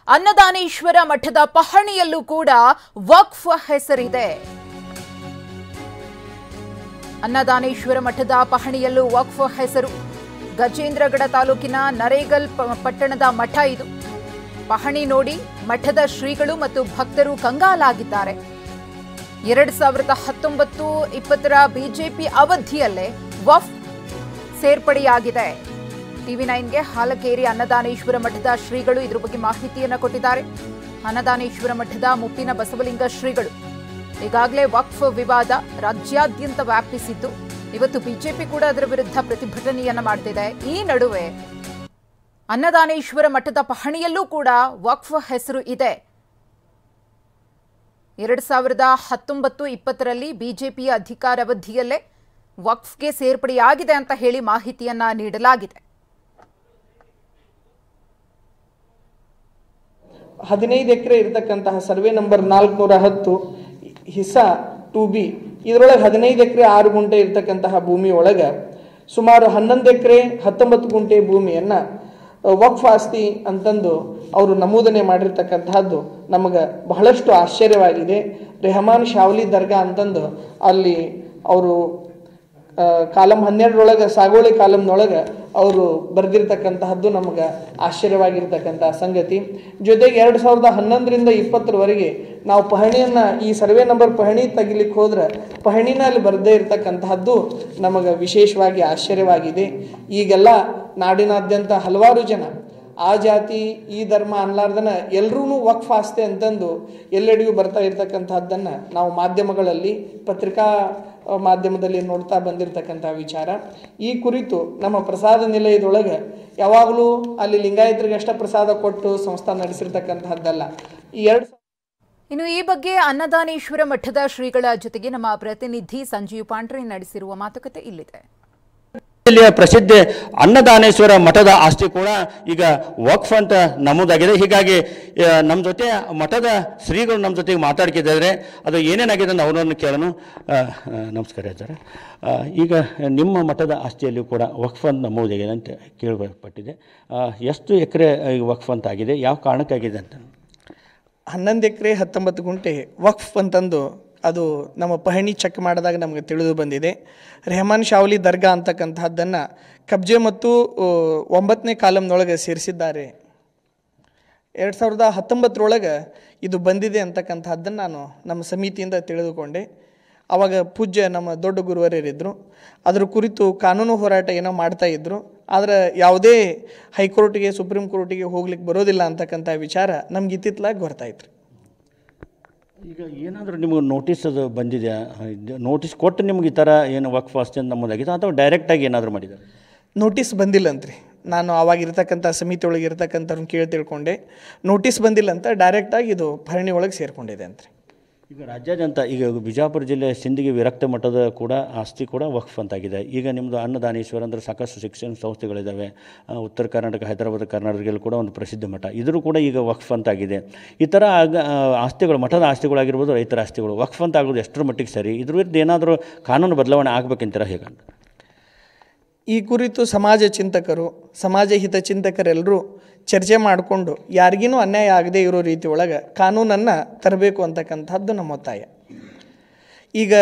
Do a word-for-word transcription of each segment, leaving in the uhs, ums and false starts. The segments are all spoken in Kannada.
ಅನ್ನದಾನೇಶ್ವರ ಮಠದ ಪಹಣಿಯಲ್ಲೂ ಕೂಡ ವಕ್ಫ್ ಹೆಸರಿದೆ. ಅನ್ನದಾನೇಶ್ವರ ಮಠದ ಪಹಣಿಯಲ್ಲೂ ವಕ್ಫ್ ಹೆಸರು. ಗಜೇಂದ್ರಗಡ ತಾಲೂಕಿನ ನರೇಗಲ್ ಪಟ್ಟಣದ ಮಠ ಇದು. ಪಹಣಿ ನೋಡಿ ಮಠದ ಶ್ರೀಗಳು ಮತ್ತು ಭಕ್ತರು ಕಂಗಾಲಾಗಿದ್ದಾರೆ. ಎರಡ್ ಸಾವಿರದ ಹತ್ತೊಂಬತ್ತು ಇಪ್ಪತ್ತರ ಬಿಜೆಪಿ ಅವಧಿಯಲ್ಲೇ ವಕ್ಫ್ ಸೇರ್ಪಡೆಯಾಗಿದೆ. ಟಿವಿ ನೈನ್ಗೆ ಹಾಲಕೇರಿ ಅನ್ನದಾನೇಶ್ವರ ಮಠದ ಶ್ರೀಗಳು ಇದ್ರ ಬಗ್ಗೆ ಮಾಹಿತಿಯನ್ನು ಕೊಟ್ಟಿದ್ದಾರೆ. ಅನ್ನದಾನೇಶ್ವರ ಮಠದ ಮುಪ್ಪಿನ ಬಸವಲಿಂಗ ಶ್ರೀಗಳು ಈಗಾಗಲೇ ವಕ್ಫ್ ವಿವಾದ ರಾಜ್ಯಾದ್ಯಂತ ವ್ಯಾಪಿಸಿದ್ದು, ಇವತ್ತು ಬಿಜೆಪಿ ಕೂಡ ಅದರ ವಿರುದ್ಧ ಪ್ರತಿಭಟನೆಯನ್ನ ಮಾಡ್ತಿದೆ. ಈ ನಡುವೆ ಅನ್ನದಾನೇಶ್ವರ ಮಠದ ಪಹಣಿಯಲ್ಲೂ ಕೂಡ ವಕ್ಫ್ ಹೆಸರು ಇದೆ. ಎರಡ್ ಸಾವಿರದ ಹತ್ತೊಂಬತ್ತು ಇಪ್ಪತ್ತರಲ್ಲಿ ಬಿಜೆಪಿಯ ಅಧಿಕಾರಾವಧಿಯಲ್ಲೇ ವಕ್ಫ್ಗೆ ಸೇರ್ಪಡೆಯಾಗಿದೆ ಅಂತ ಹೇಳಿ ಮಾಹಿತಿಯನ್ನ ನೀಡಲಾಗಿದೆ. ಹದಿನೈದು ಎಕರೆ ಇರತಕ್ಕಂತಹ ಸರ್ವೆ ನಂಬರ್ ನಾಲ್ಕುನೂರ ಹತ್ತು ಹಿಸ್ಸಾ ಟು ಬಿ ಇದರೊಳಗೆ ಹದಿನೈದು ಎಕರೆ ಆರು ಗುಂಟೆ ಇರತಕ್ಕಂತಹ ಭೂಮಿ ಒಳಗೆ ಸುಮಾರು ಹನ್ನೊಂದು ಎಕರೆ ಹತ್ತೊಂಬತ್ತು ಗುಂಟೆ ಭೂಮಿಯನ್ನು ವಕ್ಫ್ ಆಸ್ತಿ ಅಂತಂದು ಅವರು ನಮೂದನೆ ಮಾಡಿರ್ತಕ್ಕಂತಹದ್ದು ನಮಗೆ ಬಹಳಷ್ಟು ಆಶ್ಚರ್ಯವಾಗಿದೆ. ರೆಹಮಾನ್ ಶಾವ್ಲಿ ದರ್ಗಾ ಅಂತಂದು ಅಲ್ಲಿ ಅವರು ಕಾಲಂ ಹನ್ನೆರಡರೊಳಗೆ ಸಾಗೋಳಿ ಕಾಲಂನೊಳಗೆ ಅವರು ಬರೆದಿರ್ತಕ್ಕಂತಹದ್ದು ನಮಗೆ ಆಶ್ಚರ್ಯವಾಗಿರ್ತಕ್ಕಂತಹ ಸಂಗತಿ. ಜೊತೆಗೆ ಎರಡು ಸಾವಿರದ ಹನ್ನೊಂದರಿಂದ ಇಪ್ಪತ್ತರವರೆಗೆ ನಾವು ಪಹಣಿಯನ್ನು ಈ ಸರ್ವೆ ನಂಬರ್ ಪಹಣಿ ತೆಗಿಲಿಕ್ಕೆ ಹೋದ್ರೆ ಪಹಣಿನಲ್ಲಿ ಬರದೇ ಇರತಕ್ಕಂತಹದ್ದು ನಮಗೆ ವಿಶೇಷವಾಗಿ ಆಶ್ಚರ್ಯವಾಗಿದೆ. ಈಗೆಲ್ಲ ನಾಡಿನಾದ್ಯಂತ ಹಲವಾರು ಜನ ಆ ಜಾತಿ ಈ ಧರ್ಮ ಅನ್ಲಾರ್ದನ ಎಲ್ಲರೂ ವಕ್ಫ್ ಆಸ್ತಿ ಅಂತಂದು ಎಲ್ಲೆಡೆಯೂ ಬರ್ತಾ ಇರ್ತಕ್ಕಂಥದ್ದನ್ನು ನಾವು ಮಾಧ್ಯಮಗಳಲ್ಲಿ ಪತ್ರಿಕಾ ಮಾಧ್ಯಮದಲ್ಲಿ ನೋಡ್ತಾ ಬಂದಿರತಕ್ಕಂಥ ವಿಚಾರ. ಈ ಕುರಿತು ನಮ್ಮ ಪ್ರಸಾದ ನಿಲಯದೊಳಗೆ ಯಾವಾಗಲೂ ಅಲ್ಲಿ ಲಿಂಗಾಯತರಿಗೆ ಅಷ್ಟ ಪ್ರಸಾದ ಕೊಟ್ಟು ಸಂಸ್ಥೆ ನಡೆಸಿರ್ತಕ್ಕಂಥದ್ದಲ್ಲ. ಈ ಎರಡು ಇನ್ನು ಈ ಬಗ್ಗೆ ಅನ್ನದಾನೇಶ್ವರ ಮಠದ ಶ್ರೀಗಳ ಜೊತೆಗೆ ನಮ್ಮ ಪ್ರತಿನಿಧಿ ಸಂಜೀವ್ ಪಾಂಡ್ರೆ ನಡೆಸಿರುವ ಮಾತುಕತೆ ಇಲ್ಲಿದೆ. ಇಲ್ಲಿಯ ಪ್ರಸಿದ್ಧ ಅನ್ನದಾನೇಶ್ವರ ಮಠದ ಆಸ್ತಿ ಕೂಡ ಈಗ ವಕ್ಫ್ ಅಂತ ನಮೂದಾಗಿದೆ. ಹೀಗಾಗಿ ನಮ್ಮ ಜೊತೆ ಮಠದ ಶ್ರೀಗಳು ನಮ್ಮ ಜೊತೆಗೆ ಮಾತಾಡ್ಕಿದ್ದಾರೆ. ಅದು ಏನೇನಾಗಿದೆ ಅಂತ ಅವರನ್ನು ಕೇಳೋಣ. ನಮಸ್ಕಾರ ಸರ್. ಈಗ ನಿಮ್ಮ ಮಠದ ಆಸ್ತಿಯಲ್ಲಿಯೂ ಕೂಡ ವಕ್ಫ್ ಅಂತ ನಮೂದಾಗಿದೆ ಅಂತ ಕೇಳಲ್ಪಟ್ಟಿದೆ. ಎಷ್ಟು ಎಕರೆ ವಕ್ಫ್ ಅಂತ ಆಗಿದೆ, ಯಾವ ಕಾರಣಕ್ಕಾಗಿದೆ ಅಂತ? ಹನ್ನೊಂದು ಎಕರೆ ಹತ್ತೊಂಬತ್ತು ಗುಂಟೆ ವಕ್ಫ್ ಅಂತಂದು ಅದು ನಮ್ಮ ಪಹಣಿ ಚೆಕ್ ಮಾಡಿದಾಗ ನಮಗೆ ತಿಳಿದು ಬಂದಿದೆ. ರೆಹಮಾನ್ ಶಾವ್ಲಿ ದರ್ಗಾ ಅಂತಕ್ಕಂಥದ್ದನ್ನು ಕಬ್ಜೆ ಮತ್ತು ಒಂಬತ್ತನೇ ಕಾಲಂನೊಳಗೆ ಸೇರಿಸಿದ್ದಾರೆ. ಎರಡು ಸಾವಿರದ ಹತ್ತೊಂಬತ್ತರೊಳಗೆ ಇದು ಬಂದಿದೆ ಅಂತಕ್ಕಂಥದ್ದನ್ನು ನಾನು ನಮ್ಮ ಸಮಿತಿಯಿಂದ ತಿಳಿದುಕೊಂಡೆ. ಆವಾಗ ಪೂಜ್ಯ ನಮ್ಮ ದೊಡ್ಡ ಗುರುವರರಿದ್ದರು. ಅದರ ಕುರಿತು ಕಾನೂನು ಹೋರಾಟ ಏನೋ ಮಾಡ್ತಾಯಿದ್ರು. ಆದರೆ ಯಾವುದೇ ಹೈಕೋರ್ಟಿಗೆ ಸುಪ್ರೀಂ ಕೋರ್ಟಿಗೆ ಹೋಗ್ಲಿಕ್ಕೆ ಬರೋದಿಲ್ಲ ಅಂತಕ್ಕಂಥ ವಿಚಾರ ನಮ್ಗೆ ಇತ್ತಿತ್ತಲಾಗಿ ಗೊತ್ತಾಯ್ತು. ಈಗ ಏನಾದರೂ ನಿಮಗೆ ನೋಟಿಸ್ ಅದು ಬಂದಿದೆಯಾ? ನೋಟಿಸ್ ಕೊಟ್ಟು ನಿಮ್ಗೆ ಈ ಥರ ಏನು ವಕ್ಫ್ ಆಸ್ತಿ ಅಂತ ನಮ್ಮದಾಗಿದೆ ಅಥವಾ ಡೈರೆಕ್ಟಾಗಿ ಏನಾದರೂ ಮಾಡಿದ್ದಾರೆ? ನೋಟಿಸ್ ಬಂದಿಲ್ಲಂತ್ರಿ. ನಾನು ಆವಾಗಿರ್ತಕ್ಕಂಥ ಸಮಿತಿ ಒಳಗೆ ಇರ್ತಕ್ಕಂಥವ್ರನ್ನ ಕೇಳಿ ತಿಳ್ಕೊಂಡೆ. ನೋಟಿಸ್ ಬಂದಿಲ್ಲ ಅಂತ ಡೈರೆಕ್ಟಾಗಿ ಇದು ಭರಣಿ ಒಳಗೆ ಸೇರಿಕೊಂಡಿದೆ ಅಂತ್ರಿ. ಈಗ ರಾಜ್ಯಾದ್ಯಂತ ಈಗ ಬಿಜಾಪುರ ಜಿಲ್ಲೆ ಸಿಂದಗಿ ವಿರಕ್ತ ಮಠದ ಕೂಡ ಆಸ್ತಿ ಕೂಡ ವಕ್ಫ್ ಅಂತಾಗಿದೆ. ಈಗ ನಿಮ್ಮದು ಅನ್ನದಾನೇಶ್ವರ ಅಂದರೆ ಸಾಕಷ್ಟು ಶಿಕ್ಷಣ ಸಂಸ್ಥೆಗಳಿದ್ದಾವೆ. ಉತ್ತರ ಕರ್ನಾಟಕ, ಹೈದರಾಬಾದ್, ಕರ್ನಾಟಕದಲ್ಲಿ ಕೂಡ ಒಂದು ಪ್ರಸಿದ್ಧ ಮಠ, ಇದರೂ ಕೂಡ ಈಗ ವಕ್ಫ್ ಅಂತಾಗಿದೆ. ಈ ಥರ ಆಗ ಆಸ್ತಿಗಳು, ಮಠದ ಆಸ್ತಿಗಳಾಗಿರ್ಬೋದು, ರೈತರ ಆಸ್ತಿಗಳು ವಕ್ಫ್ ಅಂತ ಆಗೋದು ಎಷ್ಟರ ಮಟ್ಟಿಗೆ ಸರಿ? ಇದ್ರ ವಿರುದ್ಧ ಏನಾದರೂ ಕಾನೂನು ಬದಲಾವಣೆ ಆಗಬೇಕಂತೀರ ಹೇಗಂತ? ಈ ಕುರಿತು ಸಮಾಜ ಚಿಂತಕರು, ಸಮಾಜ ಹಿತ ಚಿಂತಕರೆಲ್ಲರೂ ಚರ್ಚೆ ಮಾಡಿಕೊಂಡು ಯಾರಿಗೂ ಅನ್ಯಾಯ ಆಗದೇ ಇರೋ ರೀತಿ ಒಳಗೆ ಕಾನೂನನ್ನು ತರಬೇಕು ಅಂತಕ್ಕಂಥದ್ದು ನಮ್ಮ ಒತ್ತಾಯ. ಈಗ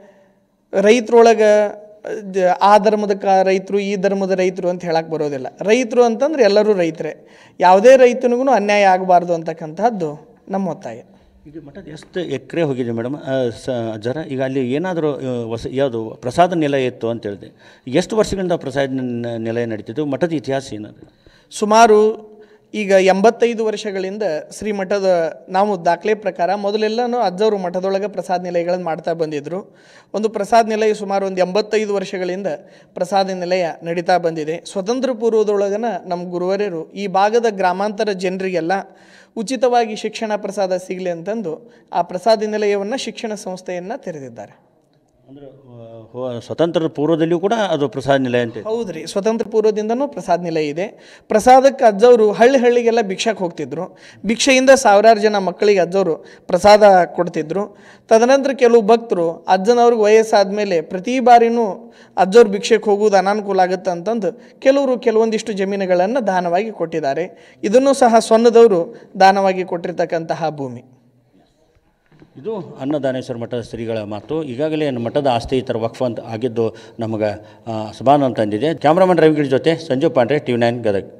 ರೈತರೊಳಗೆ ಆ ಧರ್ಮದ ಕ ರೈತರು ಈ ಧರ್ಮದ ರೈತರು ಅಂತ ಹೇಳಕ್ಕೆ ಬರೋದಿಲ್ಲ. ರೈತರು ಅಂತಂದ್ರೆ ಎಲ್ಲರೂ ರೈತರೇ. ಯಾವುದೇ ರೈತನಿಗೂ ಅನ್ಯಾಯ ಆಗಬಾರ್ದು ಅಂತಕ್ಕಂಥದ್ದು ನಮ್ಮ ಒತ್ತಾಯ. ಈಗ ಮಠದ ಎಷ್ಟು ಎಕರೆ ಹೋಗಿದೆ ಮೇಡಮ್ ಸ ಜರ? ಈಗ ಅಲ್ಲಿ ಏನಾದರೂ ಹೊಸ ಯಾವುದು ಪ್ರಸಾದ ನಿಲಯ ಇತ್ತು ಅಂತ ಹೇಳಿದೆ. ಎಷ್ಟು ವರ್ಷಗಳಿಂದ ಪ್ರಸಾದ ನಿಲಯ ನಡೀತಿತ್ತು? ಮಠದ ಇತಿಹಾಸ ಏನಾದ್ರು? ಸುಮಾರು ಈಗ ಎಂಬತ್ತೈದು ವರ್ಷಗಳಿಂದ ಶ್ರೀ ಮಠದ ನಾವು ದಾಖಲೆ ಪ್ರಕಾರ ಮೊದಲೆಲ್ಲನೂ ಅಜ್ಜವರು ಮಠದೊಳಗೆ ಪ್ರಸಾದ ನಿಲಯಗಳನ್ನು ಮಾಡ್ತಾ ಬಂದಿದ್ದರು. ಒಂದು ಪ್ರಸಾದ ನಿಲಯ ಸುಮಾರು ಒಂದು ಎಂಬತ್ತೈದು ವರ್ಷಗಳಿಂದ ಪ್ರಸಾದ ನಿಲಯ ನಡೀತಾ ಬಂದಿದೆ. ಸ್ವತಂತ್ರ ಪೂರ್ವದೊಳಗನ ನಮ್ಮ ಗುರುವರರು ಈ ಭಾಗದ ಗ್ರಾಮಾಂತರ ಜನರಿಗೆಲ್ಲ ಉಚಿತವಾಗಿ ಶಿಕ್ಷಣ ಪ್ರಸಾದ ಸಿಗಲಿ ಅಂತಂದು ಆ ಪ್ರಸಾದ ನಿಲಯವನ್ನು ಶಿಕ್ಷಣ ಸಂಸ್ಥೆಯನ್ನು ತೆರೆದಿದ್ದಾರೆ. ಅಂದ್ರೆ ಸ್ವತಂತ್ರ ಪೂರ್ವದಲ್ಲಿಯೂ ಕೂಡ ಅದು ಪ್ರಸಾದ ನಿಲಯ ಅಂತ ಹೌದ್ರಿ, ಸ್ವತಂತ್ರ ಪೂರ್ವದಿಂದನೂ ಪ್ರಸಾದ ನಿಲಯ ಇದೆ. ಪ್ರಸಾದಕ್ಕೆ ಅಜ್ಜವರು ಹಳ್ಳಿ ಹಳ್ಳಿಗೆಲ್ಲ ಭಿಕ್ಷಕ್ಕೆ ಹೋಗ್ತಿದ್ರು. ಭಿಕ್ಷೆಯಿಂದ ಸಾವಿರಾರು ಜನ ಮಕ್ಕಳಿಗೆ ಅಜ್ಜವರು ಪ್ರಸಾದ ಕೊಡ್ತಿದ್ರು. ತದನಂತರ ಕೆಲವು ಭಕ್ತರು ಅಜ್ಜನವ್ರಿಗೆ ವಯಸ್ಸಾದ ಮೇಲೆ ಪ್ರತಿ ಬಾರಿನೂ ಅಜ್ಜವ್ರು ಭಿಕ್ಷೆಗೆ ಹೋಗುವುದು ಅನಾನುಕೂಲ ಆಗುತ್ತೆ ಅಂತಂದು ಕೆಲವರು ಕೆಲವೊಂದಿಷ್ಟು ಜಮೀನುಗಳನ್ನು ದಾನವಾಗಿ ಕೊಟ್ಟಿದ್ದಾರೆ. ಇದನ್ನು ಸಹ ಸೊನ್ನದವರು ದಾನವಾಗಿ ಕೊಟ್ಟಿರ್ತಕ್ಕಂತಹ ಭೂಮಿ. ಇದು ಅನ್ನದಾನೇಶ್ವರ ಮಠದ ಶ್ರೀಗಳ ಮಾತು. ಈಗಾಗಲೇ ಮಠದ ಆಸ್ತಿ ಈ ಥರ ವಕ್ಫ್ ಅಂತ ಆಗಿದ್ದು ನಮಗೆ ಸಮಾನ ಅಂತಂದಿದೆ. ಕ್ಯಾಮ್ರಾಮನ್ ರವಿಗಳ ಜೊತೆ Sanjeev Pandre, T V nine Gadag.